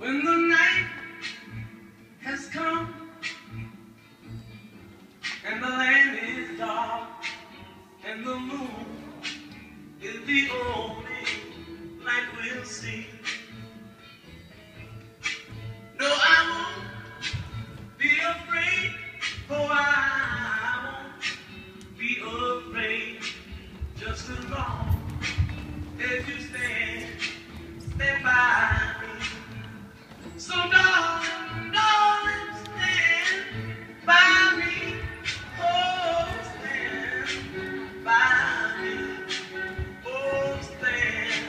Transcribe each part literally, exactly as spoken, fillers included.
When the night has come and the land is dark and the moon is the only light we'll see. No, I won't be afraid, for I won't be afraid, just as long as you stand, stand by me. So darling, darling, stand by me. Oh, stand by me. Oh, stand,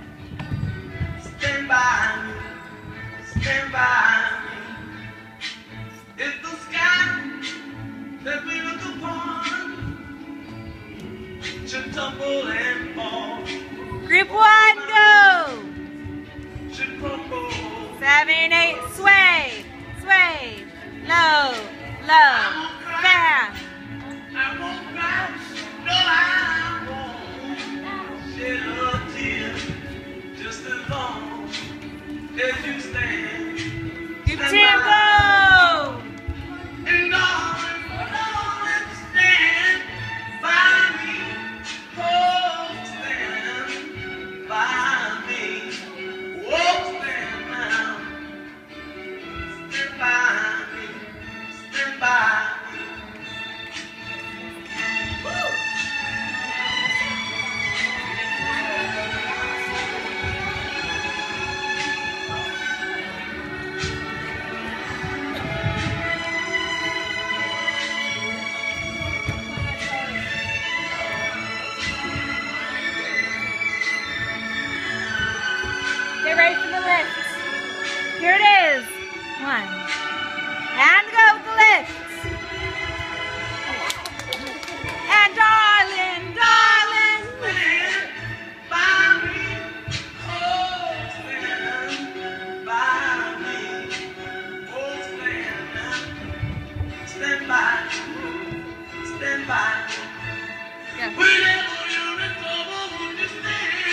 stand by me. Stand by me. If the sky that we look upon should tumble and fall, Group one, go! should crumble. Seven, eight, sway, sway, low, low, fast. I won't cry, no, I won't shed a tear, just as long as you stand. Group stand two, by. go! And darling, darling, stand by me. Oh, stand by me. Oh, stand now. Stand by me. Stand by me. Woo! Get ready for the lift. Here it is. One. And go with the lift. And darling, darling. Stand by me. Oh, stand by me. Oh, stand now. Stand by. Stand by. Go. Whenever you're in trouble, won't you stand?